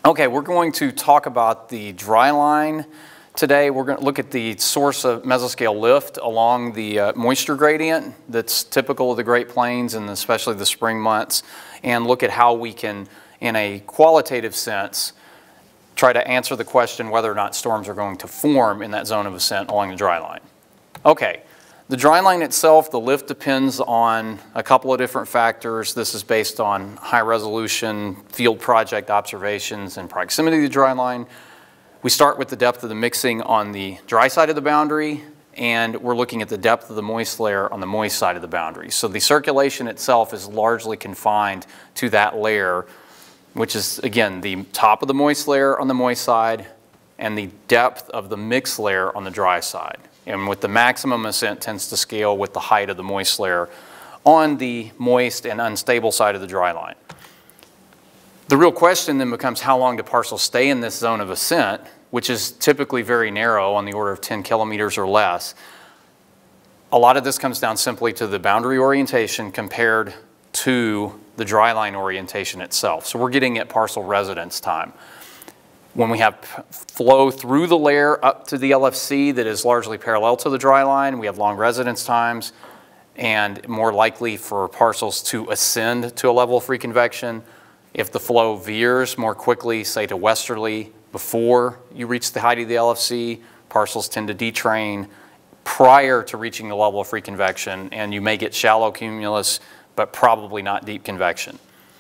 Okay, we're going to talk about the dry line today. We're going to look at the source of mesoscale lift along the moisture gradient that's typical of the Great Plains and especially the spring months, and look at how we can, in a qualitative sense, try to answer the question whether or not storms are going to form in that zone of ascent along the dry line. Okay. The dry line itself, the lift depends on a couple of different factors. This is based on high resolution field project observations and proximity to the dry line. We start with the depth of the mixing on the dry side of the boundary, and we're looking at the depth of the moist layer on the moist side of the boundary. So the circulation itself is largely confined to that layer, which is, again, the top of the moist layer on the moist side and the depth of the mixed layer on the dry side. And with the maximum ascent tends to scale with the height of the moist layer on the moist and unstable side of the dry line. The real question then becomes how long do parcels stay in this zone of ascent, which is typically very narrow on the order of 10 kilometers or less. A lot of this comes down simply to the boundary orientation compared to the dry line orientation itself. So we're getting at parcel residence time. When we have flow through the layer up to the LFC that is largely parallel to the dry line, we have long residence times and more likely for parcels to ascend to a level of free convection. If the flow veers more quickly, say to westerly, before you reach the height of the LFC, parcels tend to detrain prior to reaching the level of free convection, and you may get shallow cumulus, but probably not deep convection.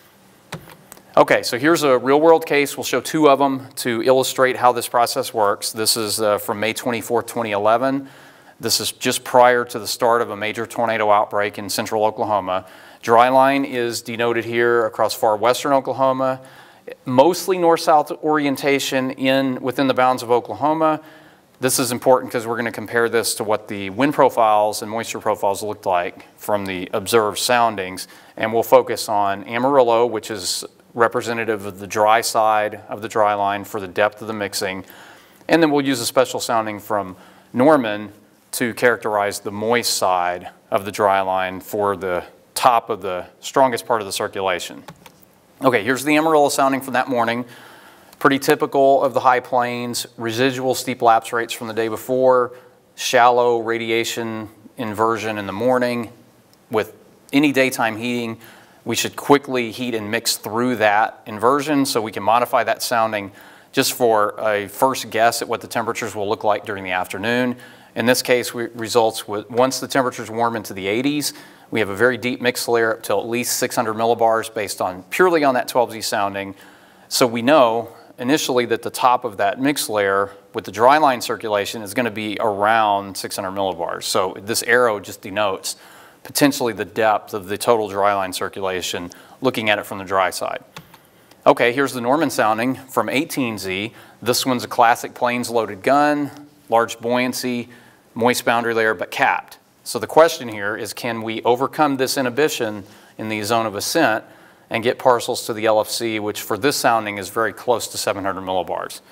Okay, so here's a real-world case. We'll show two of them to illustrate how this process works. This is from May 24, 2011. This is just prior to the start of a major tornado outbreak in central Oklahoma. Dry line is denoted here across far western Oklahoma, mostly north-south orientation within the bounds of Oklahoma. This is important because we're going to compare this to what the wind profiles and moisture profiles looked like from the observed soundings. And we'll focus on Amarillo, which is representative of the dry side of the dry line for the depth of the mixing. And then we'll use a special sounding from Norman to characterize the moist side of the dry line for the top of the strongest part of the circulation. Okay, here's the Amarillo sounding from that morning. Pretty typical of the high plains, residual steep lapse rates from the day before, shallow radiation inversion in the morning. With any daytime heating, we should quickly heat and mix through that inversion so we can modify that sounding just for a first guess at what the temperatures will look like during the afternoon. In this case, results with once the temperatures warm into the 80s, we have a very deep mixed layer up to at least 600 millibars based on purely on that 12Z sounding. So we know initially that the top of that mixed layer with the dry line circulation is going to be around 600 millibars. So this arrow just denotes potentially the depth of the total dry line circulation looking at it from the dry side. Okay, here's the Norman sounding from 18Z. This one's a classic plains loaded gun, large buoyancy, moist boundary layer, but capped. So the question here is, can we overcome this inhibition in the zone of ascent and get parcels to the LFC, which for this sounding is very close to 700 millibars.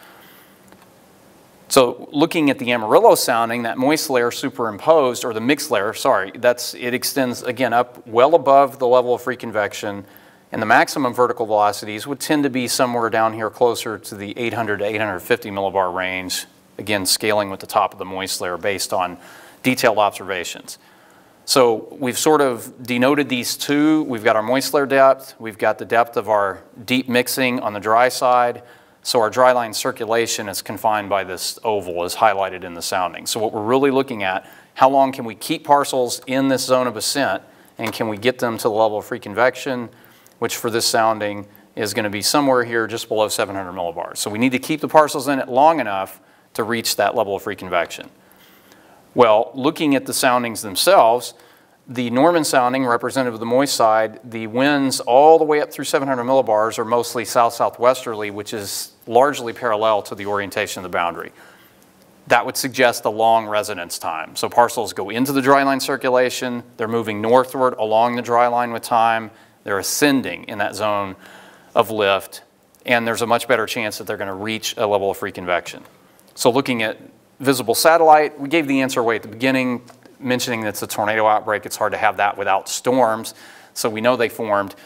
So looking at the Amarillo sounding, that moist layer superimposed, or the mixed layer, sorry, it extends again up well above the level of free convection, and the maximum vertical velocities would tend to be somewhere down here closer to the 800 to 850 millibar range, again scaling with the top of the moist layer based on detailed observations. So we've sort of denoted these two. We've got our moist layer depth, we've got the depth of our deep mixing on the dry side. So our dry line circulation is confined by this oval as highlighted in the sounding. So what we're really looking at, how long can we keep parcels in this zone of ascent, and can we get them to the level of free convection, which for this sounding is going to be somewhere here just below 700 millibars. So we need to keep the parcels in it long enough to reach that level of free convection. Well, looking at the soundings themselves, the Norman sounding, representative of the moist side, the winds all the way up through 700 millibars are mostly south-southwesterly, which is largely parallel to the orientation of the boundary. That would suggest a long residence time. So parcels go into the dry line circulation, they're moving northward along the dry line with time, they're ascending in that zone of lift, and there's a much better chance that they're going to reach a level of free convection. So looking at visible satellite, we gave the answer away at the beginning, mentioning that it's a tornado outbreak. It's hard to have that without storms, so we know they formed.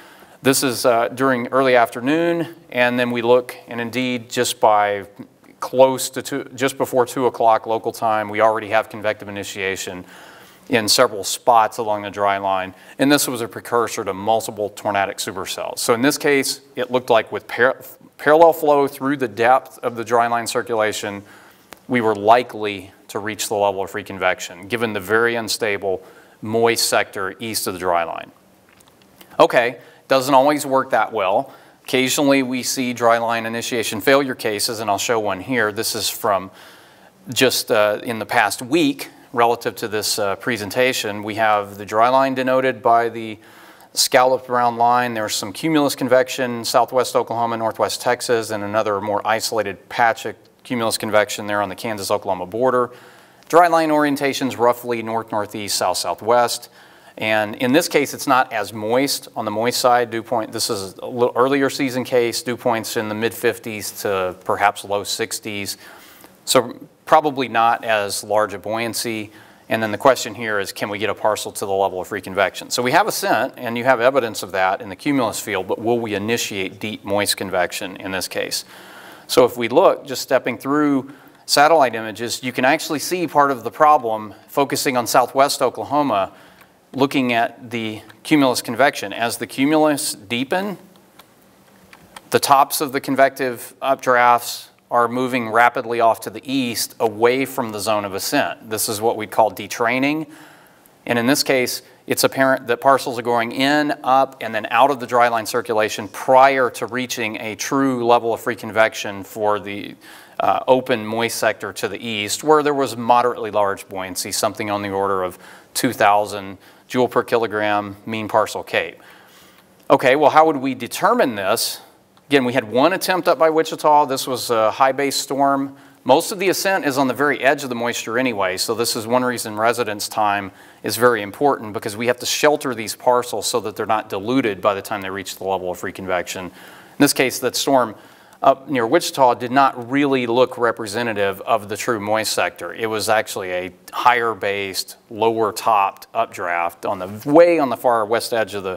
This is during early afternoon, and then we look, and indeed just by close to just before 2 o'clock local time, we already have convective initiation in several spots along the dry line, and this was a precursor to multiple tornadic supercells. So in this case, it looked like with parallel flow through the depth of the dry line circulation, we were likely to reach the level of free convection, given the very unstable, moist sector east of the dry line. Okay, doesn't always work that well. Occasionally we see dry line initiation failure cases, and I'll show one here. This is from just in the past week relative to this presentation. We have the dry line denoted by the scalloped round line. There's some cumulus convection, southwest Oklahoma, northwest Texas, and another more isolated patch of cumulus convection there on the Kansas-Oklahoma border. Dry line orientations roughly north-northeast, south-southwest. And in this case, it's not as moist. On the moist side, dew point, this is a little earlier season case, dew points in the mid-50s to perhaps low 60s. So probably not as large a buoyancy. And then the question here is, can we get a parcel to the level of free convection? So we have ascent, and you have evidence of that in the cumulus field, but will we initiate deep moist convection in this case? So if we look, just stepping through satellite images, you can actually see part of the problem focusing on southwest Oklahoma, looking at the cumulus convection. As the cumulus deepen, the tops of the convective updrafts are moving rapidly off to the east away from the zone of ascent. This is what we call detraining. And in this case, it's apparent that parcels are going in, up, and then out of the dry line circulation prior to reaching a true level of free convection for the open moist sector to the east, where there was moderately large buoyancy, something on the order of 2,000 joule per kilogram mean parcel Cape. Okay, well, how would we determine this? Again, we had one attempt up by Wichita. This was a high base storm. Most of the ascent is on the very edge of the moisture anyway, so this is one reason residence time is very important, because we have to shelter these parcels so that they're not diluted by the time they reach the level of free convection. In this case, that storm up near Wichita did not really look representative of the true moist sector. It was actually a higher based, lower topped updraft on the way on the far west edge of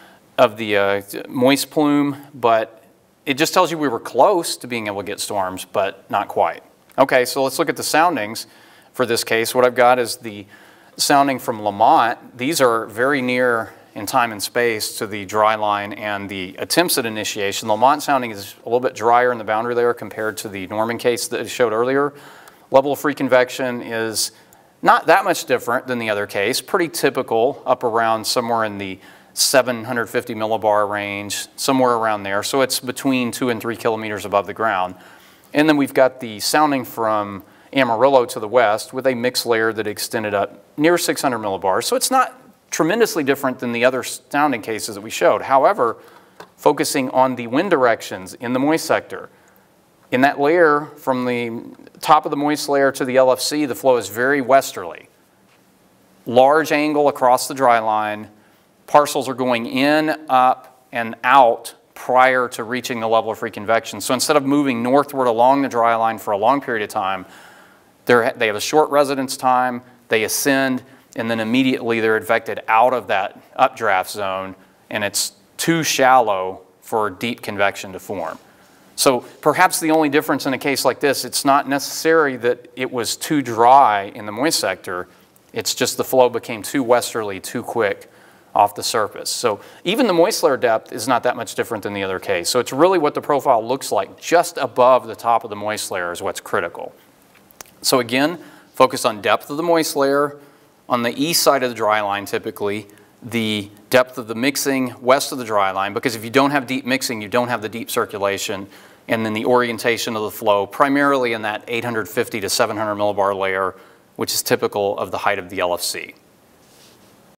the moist plume, but it just tells you we were close to being able to get storms, but not quite. Okay, so let's look at the soundings for this case. What I've got is the sounding from Lamont. These are very near in time and space to the dry line and the attempts at initiation. Lamont sounding is a little bit drier in the boundary layer compared to the Norman case that I showed earlier. Level of free convection is not that much different than the other case, pretty typical, up around somewhere in the 750 millibar range, somewhere around there. So it's between 2 and 3 kilometers above the ground. And then we've got the sounding from Amarillo to the west with a mixed layer that extended up near 600 millibars. So it's not tremendously different than the other sounding cases that we showed. However, focusing on the wind directions in the moist sector, in that layer from the top of the moist layer to the LFC, the flow is very westerly. Large angle across the dry line. Parcels are going in, up, and out prior to reaching the level of free convection. So instead of moving northward along the dry line for a long period of time, they have a short residence time, they ascend, and then immediately they're advected out of that updraft zone, and it's too shallow for deep convection to form. So perhaps the only difference in a case like this, it's not necessary that it was too dry in the moist sector, it's just the flow became too westerly, too quick off the surface. So even the moist layer depth is not that much different than the other case. So it's really what the profile looks like just above the top of the moist layer is what's critical. So again, focus on depth of the moist layer. On the east side of the dry line, typically, the depth of the mixing west of the dry line, because if you don't have deep mixing, you don't have the deep circulation, and then the orientation of the flow, primarily in that 850 to 700 millibar layer, which is typical of the height of the LFC.